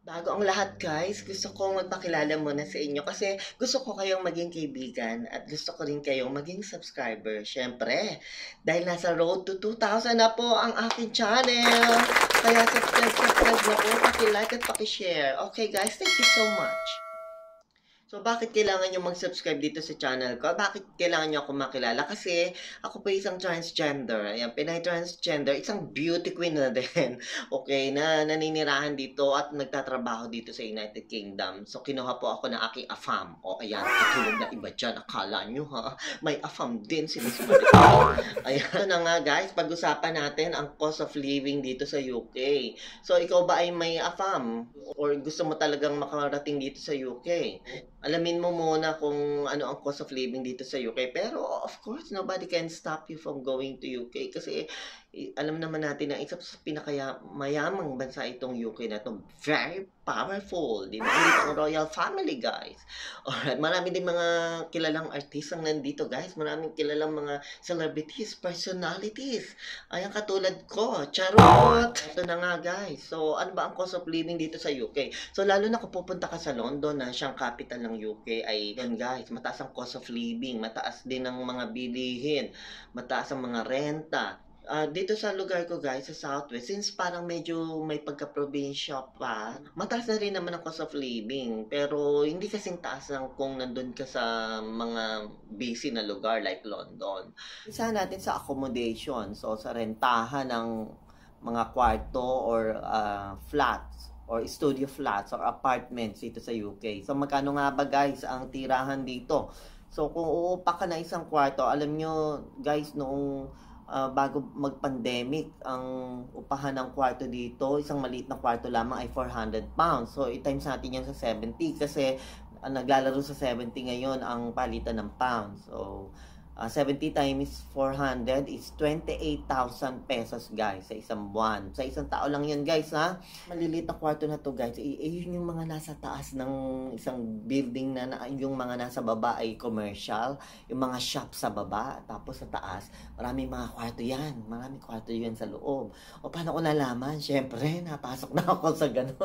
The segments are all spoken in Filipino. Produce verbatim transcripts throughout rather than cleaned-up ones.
Bago ang lahat guys, gusto kong magpakilala muna sa inyo kasi gusto ko kayong maging kaibigan at gusto ko rin kayong maging subscriber. Siyempre, dahil nasa road to two thousand na po ang aking channel. Kaya subscribe, subscribe na po, paki-like at paki-share. Okay guys, thank you so much. So, bakit kailangan nyo mag-subscribe dito sa channel ko? Bakit kailangan nyo ako makilala? Kasi ako po isang transgender. Ayan, Pinay transgender. Isang beauty queen na din. Okay, na naninirahan dito at nagtatrabaho dito sa United Kingdom. So, kinuha po ako ng aking afam. O, ayan, katulad na iba dyan. Akala nyo ha, may afam din sinusunod ko. Ayan, ito na nga guys, pag-usapan natin ang cost of living dito sa U K. So, ikaw ba ay may afam? Or gusto mo talagang makarating dito sa U K? Alamin mo muna kung ano ang cost of living dito sa U K. Pero of course, nobody can stop you from going to U K kasi eh, alam naman natin na isa sa pinakamayamang bansa itong U K na to. Very powerful. Di ba? Dito ang royal family, guys. Alright, marami din mga kilalang artistang nandito, guys. Maraming kilalang mga celebrities, personalities. Ayan, katulad ko. Charot! Ito na nga, guys. So, ano ba ang cost of living dito sa U K? So, lalo na kung pupunta ka sa London, na siyang capital ng U K, ay yun guys, mataas ang cost of living, mataas din ang mga bilihin, mataas ang mga renta. Ah, dito sa lugar ko guys, sa Southwest, since parang medyo may pagka-probinsya pa, mataas na rin naman ang cost of living. Pero hindi kasing taas ng kung nandun ka sa mga busy na lugar like London. Isa natin sa accommodation, so sa rentahan ng mga kwarto or ah, flats or studio flats or apartments dito sa U K. So magkano nga ba guys ang tirahan dito? So kung uupa ka na isang kwarto, alam nyo guys noong ah, bago mag-pandemic, ang upahan ng kwarto dito, isang maliit na kwarto lamang ay four hundred pounds. So i-times natin yan sa seventy kasi ah, naglalaro sa seventy ngayon ang palitan ng pounds. So Uh, seventy times four hundred is twenty-eight thousand pesos guys sa isang buwan. Sa isang tao lang yan guys ha. Maliliit na kwarto na to guys. Eh, eh, yun yung mga nasa taas ng isang building na, na yung mga nasa baba ay commercial. Yung mga shop sa baba. Tapos sa taas, maraming mga kwarto yan. Maraming kwarto yan sa loob. O paano ko nalaman? Siyempre, napasok na ako sa ganun.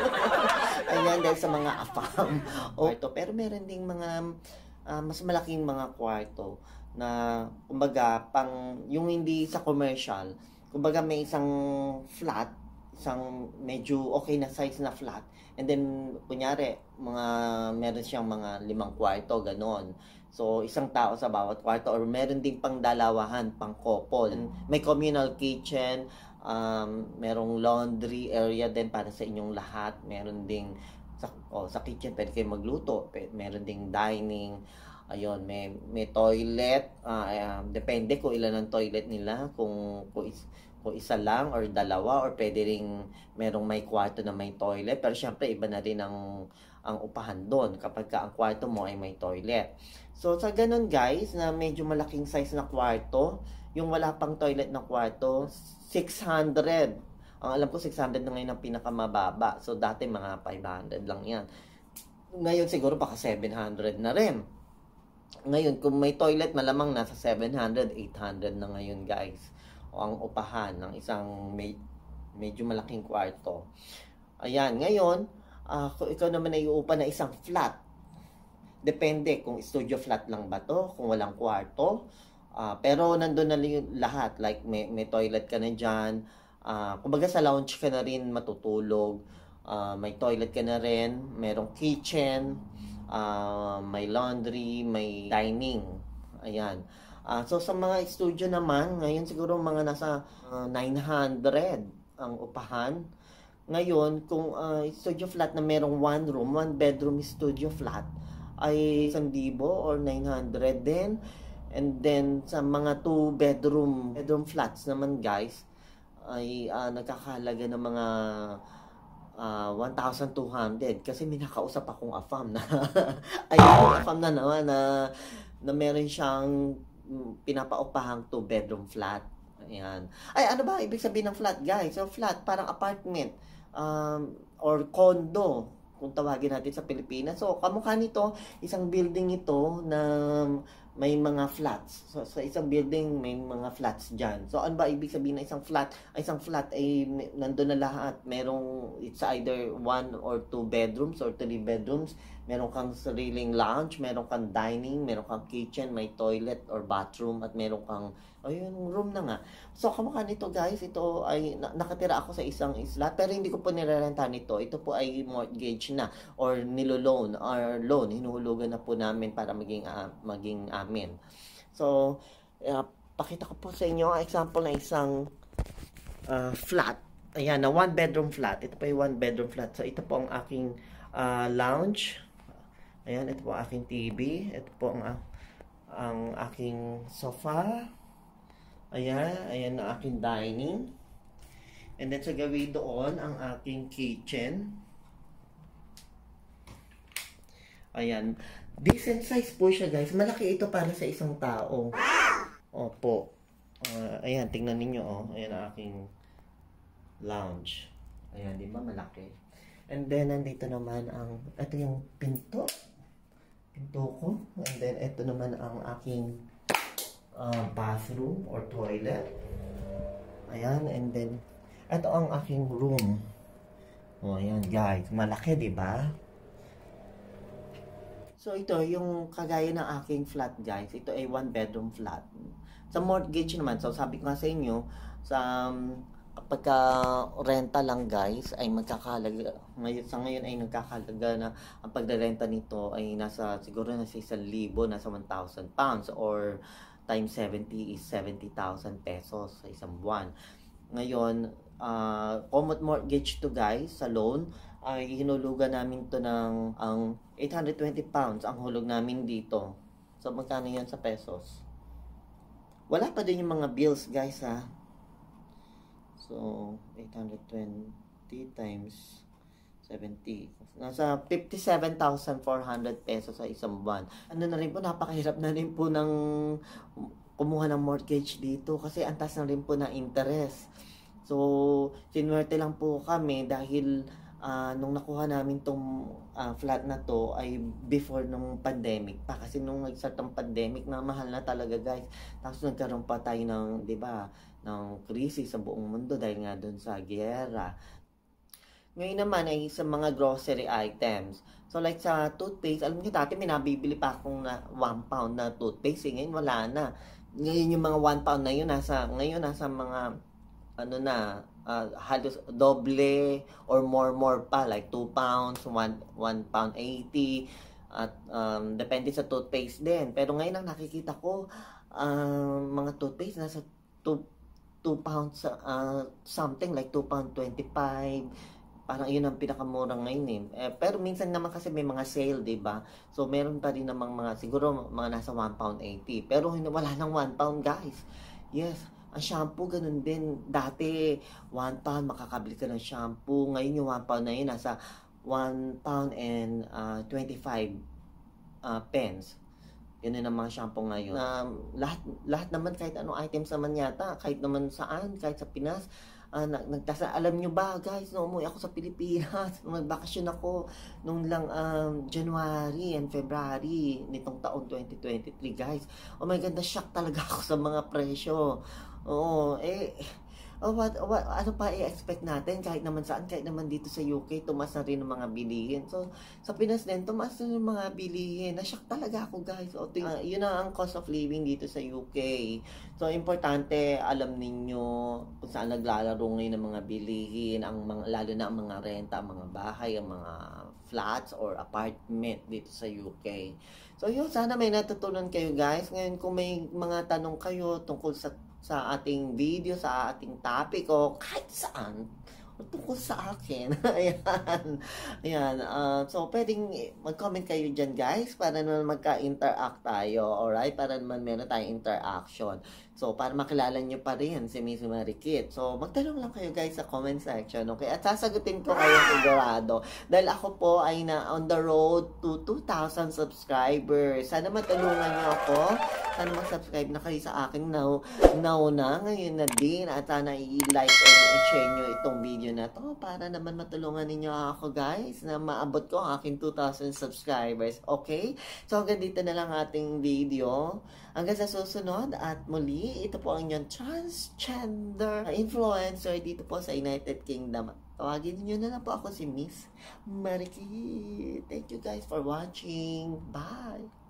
Ayan dahil sa mga afam. O, ito, pero meron ding mga uh, mas malaking mga kwarto na kumbaga pang yung hindi sa commercial, kumbaga may isang flat, isang medyo okay na size na flat, and then kunyari mga meron siyang mga limang kwarto ganon. So isang tao sa bawat kwarto or meron ding pang dalawahan, pang couple. May communal kitchen, um, merong laundry area din para sa inyong lahat. Meron ding sa, oh, sa kitchen pwede kayo magluto, meron ding dining. Ayun, may may toilet, uh, uh, depende kung ilan ang toilet nila, kung kung, is, kung isa lang or dalawa or pwede ring merong may kwarto na may toilet, pero syempre iba na rin ang ang upahan doon kapag ka ang kwarto mo ay may toilet. So sa ganun guys, na medyo malaking size na kwarto, yung wala pang toilet na kwarto, six hundred. Ang alam ko six hundred na ngayon ang pinakamababa. So dati mga five hundred lang 'yan. Ngayon siguro baka seven hundred na rin. Ngayon, kung may toilet, malamang nasa seven hundred, eight hundred na ngayon, guys. O ang upahan ng isang may, medyo malaking kwarto. Ayan, ngayon, uh, kung ikaw naman ay uupa na isang flat, depende kung studio flat lang ba to, kung walang kwarto. Uh, pero nandun na yung lahat, like may, may toilet ka na dyan, uh, kumbaga sa lounge ka na rin matutulog, uh, may toilet ka na rin, merong kitchen, Uh, may laundry, may dining. Ayan. Uh, so, sa mga studio naman, ngayon siguro mga nasa uh, nine hundred ang upahan. Ngayon, kung uh, studio flat na merong one room, one bedroom studio flat, ay one thousand or nine hundred din. And then, sa mga two bedroom, bedroom flats naman guys, ay uh, nagkakahalaga ng mga Uh, one thousand two hundred kasi may nakausap akong afam na ay afam na naman na, na meron siyang pinapaupahang two bedroom flat. Ayan. Ay ano ba ibig sabihin ng flat guys? So flat parang apartment um, or condo kung tawagin natin sa Pilipinas. So kamukha nito isang building ito na may mga flats. So, sa isang building, may mga flats dyan. So, ano ba ibig sabihin ng isang flat? Ay, isang flat ay nandun na lahat. Merong, it's either one or two bedrooms or three bedrooms. Meron kang sariling lounge, meron kang dining, meron kang kitchen, may toilet or bathroom, at meron kang, ayun, room na nga. So, kamukha nito guys, ito ay, nakatira ako sa isang isla, pero hindi ko po nirerenta nito. Ito po ay mortgage na, or nilo-loan, or loan, hinuhulugan na po namin para maging, uh, maging amin. So, uh, pakita ko po sa inyo ang example na isang uh, flat. Ayan, na one bedroom flat. Ito po ay one bedroom flat. So, ito po ang aking uh, lounge. Ayan, ito po ang aking T V. Ito po ang, uh, ang aking sofa. Ayan, ayan ang aking dining. And then sa gawin doon, ang aking kitchen. Ayan. Decent size po siya guys. Malaki ito para sa isang tao. Opo. Uh, ayan, tingnan ninyo oh. Ayan ang aking lounge. Ayan, di ba malaki? And then, nandito naman ang, ito yung pinto. Pinto ko. And then, ito naman ang aking Uh, bathroom or toilet. Ayan, and then ito ang aking room. Oh, ayan guys, malaki, 'di ba? So ito yung kagaya ng aking flat guys. Ito ay one bedroom flat. Sa mortgage naman, so sabi ko nga sa inyo, sa um, pagka renta lang guys ay magkakahalaga ngayon, sa ngayon ay nagkakahalaga na ang pagre-renta nito ay nasa siguro nasa isang libo, nasa one thousand pounds, or times seventy is seventy thousand pesos sa isang buwan. Ngayon, uh, common mortgage to guys, sa loan, ay hinulugan namin to ng ang eight hundred twenty pounds ang hulog namin dito. So, magkano yan sa pesos? Wala pa din yung mga bills guys ha. So, eight hundred twenty times seventy. Nasa fifty-seven thousand four hundred pesos sa isang buwan. Ano na rin po, napakahirap na rin po ng kumuha ng mortgage dito kasi antas na rin po ng interest. So, sinwerte lang po kami dahil uh, nung nakuha namin tong uh, flat na to ay before nung pandemic pa. Kasi nung nag-start ang pandemic, na mahal na talaga guys. Tapos nagkaroon pa tayo ng, di ba, ng krisis sa buong mundo dahil nga doon sa giyera. Ngayon naman ay sa mga grocery items. So like sa toothpaste, alam niyo dati may nabibili pa akong na one pound na toothpaste. Eh, ngayon wala na. Ngayon yung mga one pound na yun, nasa, ngayon nasa mga, ano na, uh, halos doble or more more pa. Like two pounds, one pound eighty. At um, depende sa toothpaste din. Pero ngayon ang nakikita ko, uh, mga toothpaste nasa two pounds, uh, something like two pound twenty-five. Parang yun ang pinakamura ngayon eh. eh. Pero minsan naman kasi may mga sale, 'di ba? So meron pa rin namang mga siguro mga nasa one pound eighty. Pero wala nang one pound, guys. Yes, ang shampoo ganun din. Dati one pound makakabili ka ng shampoo. Ngayon yung one pound na yun nasa one pound and uh, twenty-five uh, pence. Ganun ang mga shampoo ngayon. Um, lahat lahat naman kahit anong items naman yata, kahit naman saan, kahit sa Pinas, Uh, nagtasa, alam nyo ba guys, no, umuwi ako sa Pilipinas, nagbakasyon ako nung lang um, January and February nitong taon twenty twenty-three guys. Oh my god, na-shock talaga ako sa mga presyo. Oo, eh, oh, what, what, ano pa i-expect natin kahit naman saan, kahit naman dito sa U K, tumas na rin ang mga bilihin. So, sa Pinas din, tumas na yung mga bilihin. Na-shock talaga ako guys. O, uh, yun ang cost of living dito sa U K. So, importante, alam ninyo kung saan naglalaro ngayon ng mga bilihin, ang mga, lalo na ang mga renta, ang mga bahay, ang mga flats or apartment dito sa U K. So, yun, sana may natutunan kayo guys. Ngayon, kung may mga tanong kayo tungkol sa sa ating video, sa ating topic, o kahit saan, o tungkol sa akin. Ayan. Ayan. Uh, so, pwedeng mag-comment kayo dyan, guys, para naman magka-interact tayo. Alright? Para naman meron tayong interaction. So, para makilala nyo pa rin si Miss Marikit. So, magtanong lang kayo, guys, sa comment section. Okay? At sasagutin ko kayo sigurado. Dahil ako po ay na on the road to two thousand subscribers. Sana matulungan nyo ako Sana mag-subscribe na kayo sa akin now, now na, ngayon na din. At sana i-like and i-share nyo itong video na to para naman matulungan ninyo ako guys na maabot ko ang aking two thousand subscribers. Okay? So hanggang dito na lang ating video. Hanggang sa susunod at muli, ito po ang inyong transgender influencer dito po sa United Kingdom. Tawagin niyo na lang po ako si Miss Mariki. Thank you guys for watching. Bye!